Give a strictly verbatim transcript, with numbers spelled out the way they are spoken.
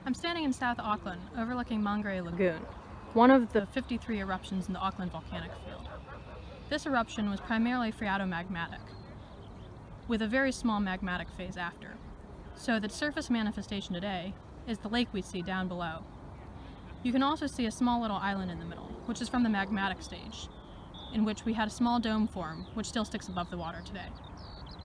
I'm standing in South Auckland, overlooking Mangere Lagoon, one of the fifty-three eruptions in the Auckland Volcanic Field. This eruption was primarily phreatomagmatic, with a very small magmatic phase after. So the surface manifestation today is the lake we see down below. You can also see a small little island in the middle, which is from the magmatic stage, in which we had a small dome form, which still sticks above the water today.